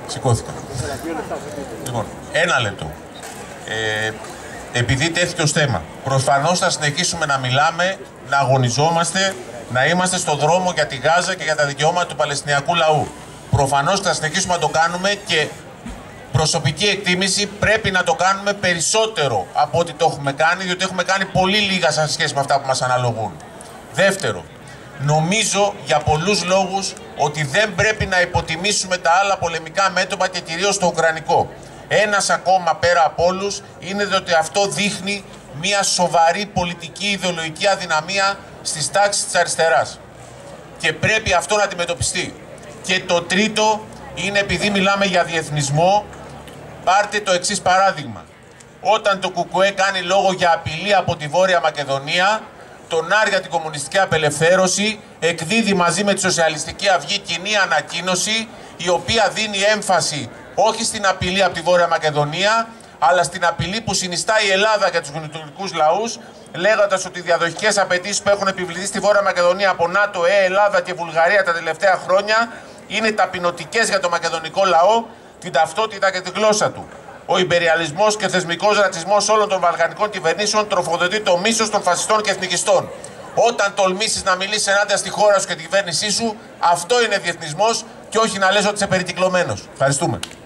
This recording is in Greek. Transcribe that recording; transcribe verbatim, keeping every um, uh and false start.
Σηκώθηκα. Λοιπόν, ένα λεπτό. Ε, επειδή τέθηκε ως θέμα, προφανώς θα συνεχίσουμε να μιλάμε, να αγωνιζόμαστε, να είμαστε στο δρόμο για τη Γάζα και για τα δικαιώματα του Παλαιστινιακού λαού. Προφανώς θα συνεχίσουμε να το κάνουμε και προσωπική εκτίμηση πρέπει να το κάνουμε περισσότερο από ό,τι το έχουμε κάνει, διότι έχουμε κάνει πολύ λίγα σε σχέση με αυτά που μας αναλογούν. Δεύτερο, νομίζω για πολλούς λόγους ότι δεν πρέπει να υποτιμήσουμε τα άλλα πολεμικά μέτωπα και κυρίως το ουκρανικό. Ένας ακόμα πέρα από όλους είναι ότι αυτό δείχνει μια σοβαρή πολιτική ιδεολογική αδυναμία στις τάξεις της αριστεράς. Και πρέπει αυτό να αντιμετωπιστεί. Και το τρίτο είναι, επειδή μιλάμε για διεθνισμό, πάρτε το εξής παράδειγμα. Όταν το ΚΚΕ κάνει λόγο για απειλή από τη Βόρεια Μακεδονία, το ΝΑΡ για την Κομμουνιστική Απελευθέρωση εκδίδει μαζί με τη Σοσιαλιστική Αυγή κοινή ανακοίνωση, η οποία δίνει έμφαση όχι στην απειλή από τη Βόρεια Μακεδονία, αλλά στην απειλή που συνιστά η Ελλάδα για τους γειτονικούς λαούς, λέγοντας ότι οι διαδοχικές απαιτήσεις που έχουν επιβληθεί στη Βόρεια Μακεδονία από ΝΑΤΟ, ΕΕ, Ελλάδα και Βουλγαρία τα τελευταία χρόνια είναι ταπεινωτικές για το μακεδονικό λαό, την ταυτότητα και τη γλώσσα του. Ο ιμπεριαλισμός και θεσμικός ρατσισμός όλων των βαλκανικών κυβερνήσεων τροφοδοτεί το μίσος των φασιστών και εθνικιστών. Όταν τολμήσεις να μιλήσεις ενάντια στη χώρα σου και την κυβέρνησή σου, αυτό είναι διεθνισμός και όχι να λες ότι είσαι περικυκλωμένος. Ευχαριστούμε.